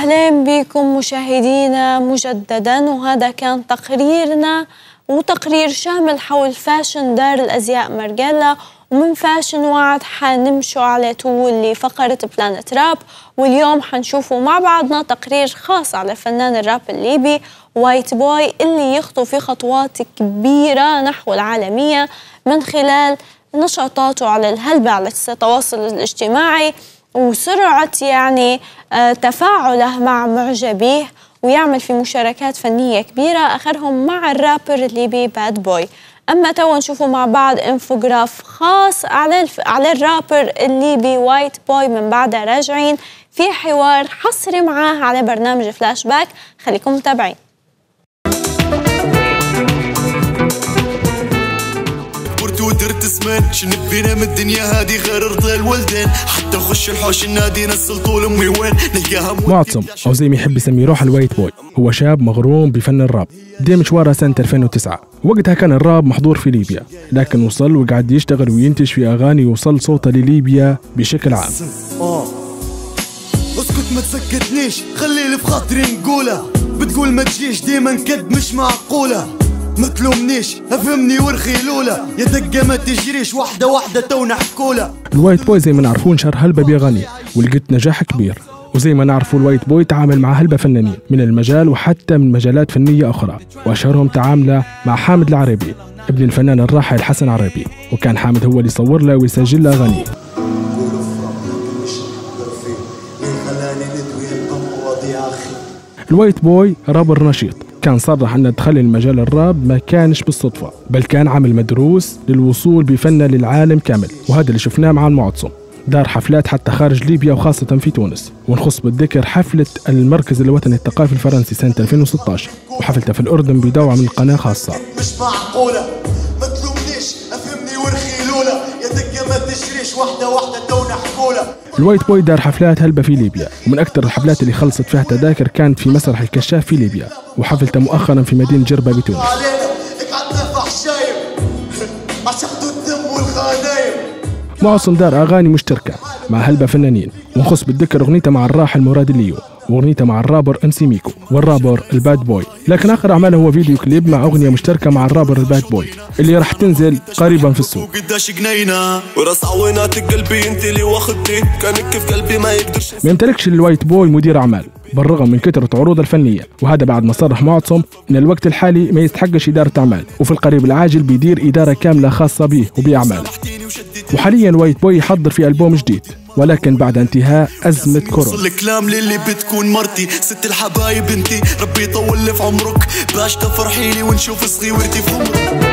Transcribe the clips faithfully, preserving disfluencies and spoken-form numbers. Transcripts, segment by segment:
أهلين بكم مشاهدينا مجددا، وهذا كان تقريرنا وتقرير شامل حول فاشن دار الأزياء مارجيلا. ومن فاشن وعد حنمشوا على طول لفقرة بلانت راب، واليوم حنشوفوا مع بعضنا تقرير خاص على فنان الراب الليبي وايت بوي اللي يخطو في خطوات كبيرة نحو العالمية من خلال نشاطاته على الهلبة على التواصل الاجتماعي وسرعة يعني تفاعله مع معجبيه، ويعمل في مشاركات فنية كبيرة آخرهم مع الرابر الليبي باد بوي. أما توا نشوفوا مع بعض انفوجراف خاص على الف... على الرابر الليبي وايت بوي من بعدها راجعين في حوار حصري معاه على برنامج فلاش باك. خليكم متابعين. ودرت زمان شنب بينا من الدنيا هادي غير رضا الولدان، حتى نخش الحوش النادي نسل طول امي وين نلقاها. معتصم او زي ما يحب يسميه روح الوايت بوي هو شاب مغروم بفن الراب. بدأ مشواره سنة ألفين وتسعة، وقتها كان الراب محظور في ليبيا، لكن وصل وقعد يشتغل وينتج في اغاني وصل صوته لليبيا بشكل عام. اسكت ما تسكتنيش خليلي في خاطري نقولها، بتقول ما تجيش ديما كد مش معقوله، ما تلومنيش افهمني ورخي لولا، يا دقه ما تجريش واحده واحده تونا حكوله. الوايت بوي زي ما نعرفون شهر هلبة باغانيه ولقيت نجاح كبير، وزي ما نعرفوا الوايت بوي تعامل مع هلبة فنانين من المجال وحتى من مجالات فنيه اخرى، واشهرهم تعامله مع حامد العربي ابن الفنان الراحل حسن عربي، وكان حامد هو اللي يصور له ويسجل له اغانيه. الوايت بوي رابر نشيط، كان صرح أن دخل المجال الراب ما كانش بالصدفة، بل كان عمل مدروس للوصول بفنه للعالم كامل، وهذا اللي شفناه مع المعتصم. دار حفلات حتى خارج ليبيا وخاصة في تونس، ونخص بالذكر حفلة المركز الوطني الثقافي الفرنسي سنة ألفين وستة عشر، وحفلته في الأردن بدعوة من قناة خاصة. مش معقولة ما تلومنيش افهمني ورخي لولا، يا دقة ما تجريش واحدة واحدة تونا حكولة. الوايت بوي دار حفلات هلبة في ليبيا، ومن أكثر الحفلات اللي خلصت فيها تذاكر كانت في مسرح الكشاف في ليبيا، وحفلته مؤخرا في مدينة جربة بتونس. معتصم دار أغاني مشتركة مع هلبة فنانين، ونخص بالذكر أغنيته مع الراحل مراد الليو، واغنيته مع الرابر ام سي ميكو والرابر الباد بوي، لكن اخر اعماله هو فيديو كليب مع اغنيه مشتركه مع الرابر الباد بوي اللي راح تنزل قريبا في السوق. ما يمتلكش الوايت بوي مدير اعمال بالرغم من كثره عروضه الفنيه، وهذا بعد ما صرح معتصم ان الوقت الحالي ما يستحقش اداره اعمال، وفي القريب العاجل بيدير اداره كامله خاصه به وباعماله. وحاليا الوايت بوي يحضر في البوم جديد، ولكن بعد انتهاء أزمة كورونا. الكلام للي بتكون مرتي ست الحبايب انتي، ربي يطول لي في عمرك باش تفرحي لي ونشوف صغيرتي في عمرك.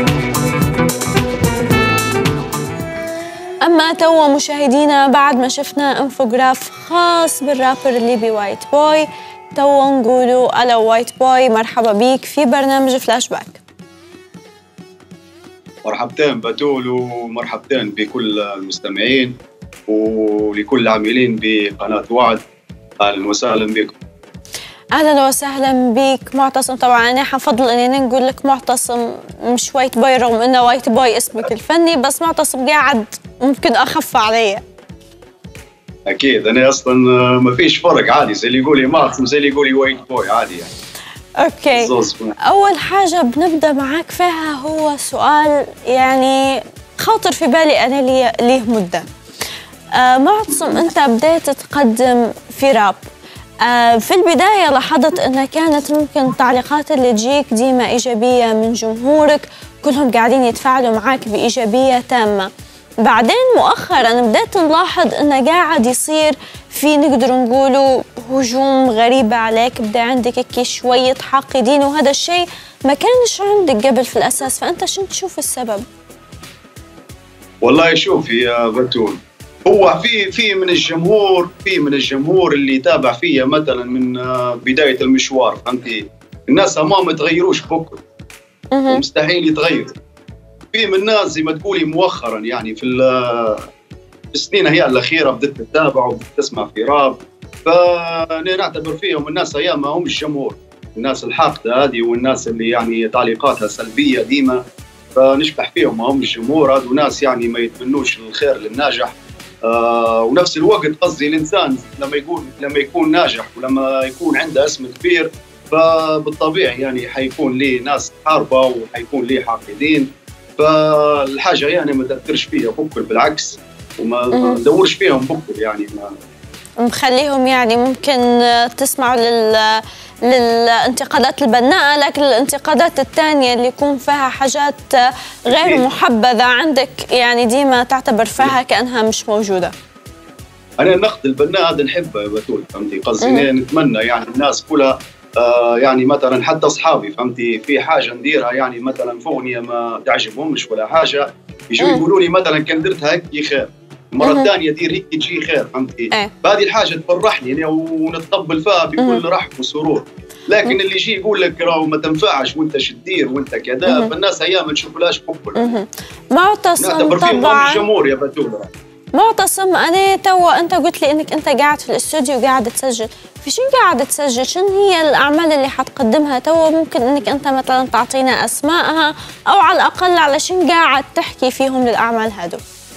أما توا مشاهدينا بعد ما شفنا انفوجراف خاص بالرابر الليبي وايت بوي، توا نقولوا ألو وايت بوي مرحبا بيك في برنامج فلاش باك. مرحبتين بتول ومرحبتين بكل المستمعين ولكل العاملين بقناة وعد، أهلا وسهلا بكم. أهلا وسهلا بك معتصم. طبعا أنا حفضل أني نقول لك معتصم مش وايت بوي رغم أنه وايت بوي اسمك الفني، بس معتصم قاعد ممكن أخف علي. أكيد أنا أصلا ما فيش فرق، عادي زي اللي يقولي معتصم زي اللي يقولي وايت بوي عادي يعني. أوكي، أول حاجة بنبدأ معاك فيها هو سؤال يعني خاطر في بالي أنا ليه, ليه مدة. آه معتصم أنت بديت تقدم في راب، آه في البداية لاحظت أن كانت ممكن التعليقات اللي تجيك ديما إيجابية من جمهورك، كلهم قاعدين يتفاعلوا معاك بإيجابية تامة. بعدين مؤخراً بدأت نلاحظ أنه قاعد يصير في نقدر نقولوا هجوم غريبة عليك، بدأ عندك كي شوية حاقدين، وهذا الشيء ما كانش عندك قبل في الأساس، فأنت شنو تشوف السبب؟ والله شوفي يا بتول، هو في في من الجمهور في من الجمهور اللي يتابع فيا مثلا من بداية المشوار، فهمتي؟ الناس ما متغيروش بكره ومستحيل يتغير. في من الناس زي ما تقولي مؤخرا يعني في السنين هي الأخيرة بدأت تتابع وبدأت تسمع في راب، فأنا نعتبر فيهم الناس أيام ما هم الجمهور، الناس الحاقدة هذه والناس اللي يعني تعليقاتها سلبية ديما، فنشبح فيهم ما هم الجمهور هذو ناس يعني ما يتمنوش الخير للناجح، آه ونفس الوقت قصدي الانسان لما يكون لما يكون ناجح ولما يكون عنده اسم كبير فبالطبيعي يعني حيكون ليه ناس حاربه وحيكون ليه حاقدين، فالحاجه يعني ما تاثرش فيها بكل، بالعكس وما ندورش فيهم بكل يعني ما مخليهم يعني ممكن تسمعوا لل للانتقادات البناءة، لكن الانتقادات الثانية اللي يكون فيها حاجات غير محبذة عندك يعني ديما تعتبر فيها كأنها مش موجودة. أنا النقد البناء هذا نحبه يا بتول، فهمتي قصدي؟ نتمنى يعني الناس كلها آه يعني مثلا حتى أصحابي فهمتي في حاجة نديرها يعني مثلا في أغنية ما تعجبهمش ولا حاجة يجوا يقولوا لي مثلا كان درتها هيك خير، المرة الثانية دير هيك تجي خير، فهمتي؟ أه. فهذه الحاجة تفرحني يعني ونتقبل فيها بكل رحب وسرور، لكن مم. اللي يجي يقول لك راهو ما تنفعش وانت شدير وانت كذا، فالناس ايام ما تشوفولاش بكل. معتصم طبعا الجمهور يا بتول. معتصم انا توا انت قلت لي انك انت قاعد في الاستوديو وقاعد تسجل، في شنو قاعد تسجل؟ شنو هي الاعمال اللي حتقدمها توا؟ ممكن انك انت مثلا تعطينا اسمائها او على الاقل على شنو قاعد تحكي فيهم للاعمال هذو؟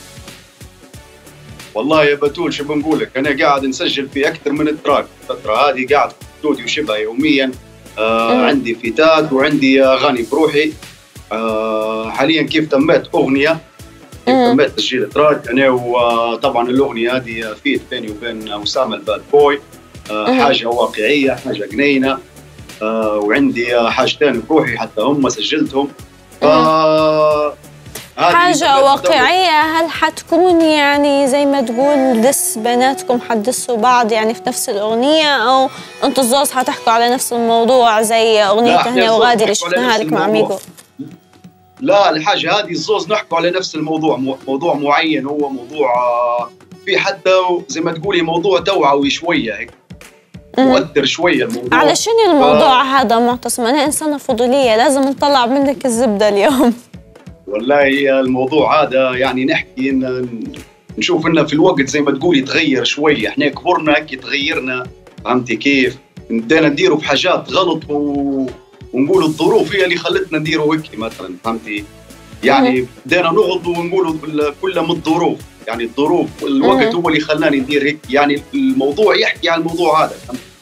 والله يا بتول شو بنقول لك، انا قاعد نسجل في اكثر من التراك الفتره هذه، قاعد في الاستوديو شبه يوميا. آه عندي فيتات وعندي اغاني بروحي. آه حاليا كيف تميت اغنيه، كيف تميت تسجيل تراك انا، وطبعا الاغنيه هذه فيت بيني وبين اسامه الباد بوي. آه حاجه واقعيه، حاجه جنينه. آه وعندي حاجتين بروحي حتى هم سجلتهم. آه حاجة واقعية. هل حتكون يعني زي ما تقول دس بيناتكم حتدسوا بعض يعني في نفس الأغنية، أو أنتوا الزوز حتحكوا على نفس الموضوع زي أغنية هنا وغادي اللي شفناها لك مع ميجو؟ لا الحاجة هذه الزوز نحكوا على نفس الموضوع، موضوع معين، هو موضوع في حتى زي ما تقولي موضوع توعوي شوية هيك، مؤثر شوية الموضوع. على شنو الموضوع ف... هذا معتصم؟ أنا إنسانة فضولية لازم نطلع منك الزبدة اليوم. والله الموضوع هذا يعني نحكي إن نشوف إنه في الوقت زي ما تقولي تغير شوية، إحنا كبرنا هيك تغيرنا، فهمتي كيف؟ بدينا نديروا في حاجات غلط و... ونقول الظروف هي اللي خلتنا نديروا هيك مثلا، فهمتي؟ يعني بدينا نغلط ونقولوا كلها من الظروف، يعني الظروف الوقت هو اللي خلاني ندير هيك، يعني الموضوع يحكي عن الموضوع هذا،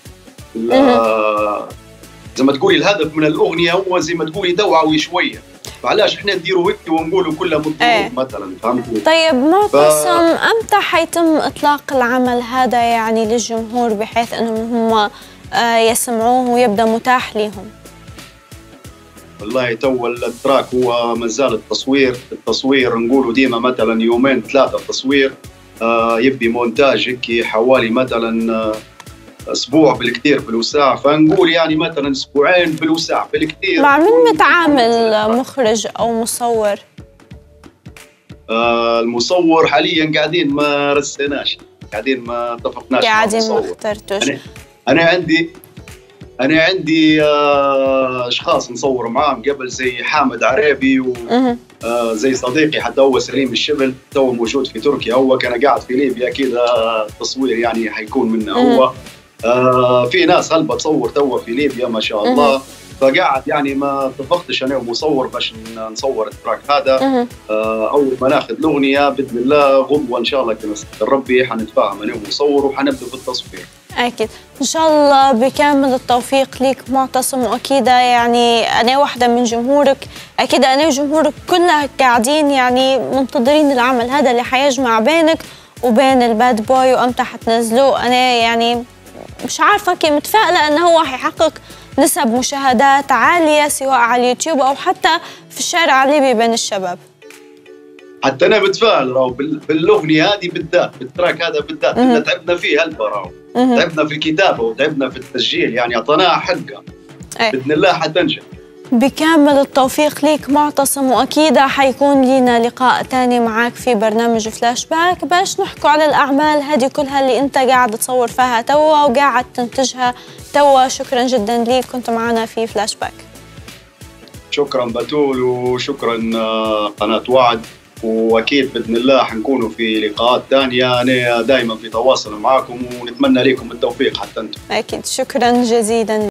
زي ما تقولي الهدف من الأغنية هو زي ما تقولي توعوي شوية، فعلاش احنا نديروا هيك ونقولوا كلها من الظروف ايه. مثلا فهمتي؟ طيب معتصم ف... امتى حيتم اطلاق العمل هذا يعني للجمهور بحيث انهم هم يسمعوه ويبدا متاح لهم؟ والله تو التراك هو مازال التصوير، التصوير نقولوا ديما مثلا يومين ثلاثه تصوير، آه يبي مونتاج هيك حوالي مثلا اسبوع بالكثير بالوساع، فنقول يعني مثلا اسبوعين بالوساع بالكثير. مع مين متعامل مخرج او مصور؟ آه المصور حاليا قاعدين ما رسيناش، قاعدين ما اتفقناش، قاعدين ما اخترتوش. أنا, انا عندي انا عندي آه اشخاص نصور معاهم قبل زي حامد عريبي و آه زي صديقي حتى هو سليم الشبل تو موجود في تركيا، هو كان قاعد في ليبيا كذا التصوير يعني حيكون منه هو. آه في ناس هلبة تصور توا في ليبيا ما شاء الله، فقاعد يعني ما اتفقتش انا ومصور باش نصور التراك هذا. آه اول ما ناخذ الاغنيه باذن الله غدوه ان شاء الله كنستر ربي حنتفاهم انا ومصور وحنبدا في التصوير. اكيد ان شاء الله بكامل التوفيق ليك معتصم، واكيد يعني انا واحده من جمهورك، اكيد انا وجمهورك كلها قاعدين يعني منتظرين العمل هذا اللي حيجمع بينك وبين الباد بوي، وامتى حتنزلوه. انا يعني مش عارفه كيف متفائله انه هو حيحقق نسب مشاهدات عاليه سواء على اليوتيوب او حتى في الشارع الليبي بين الشباب. حتى انا متفائل راهو بالاغنيه هذه بالذات، بالتراك هذا بالذات، احنا تعبنا فيه هلبة راهو، تعبنا في الكتابه وتعبنا في التسجيل، يعني اعطيناها حقها. باذن الله حتنجح. بكامل التوفيق ليك معتصم، واكيد حيكون لنا لقاء ثاني معك في برنامج فلاش باك باش نحكوا على الاعمال هذه كلها اللي انت قاعد تصور فيها توا وقاعد تنتجها توا. شكرا جدا ليك، كنت معنا في فلاش باك. شكرا بتول وشكرا قناه وعد، واكيد باذن الله حنكونوا في لقاءات ثانيه، انا دائما في تواصل معكم ونتمنى لكم التوفيق حتى انتم. اكيد شكرا جزيلا.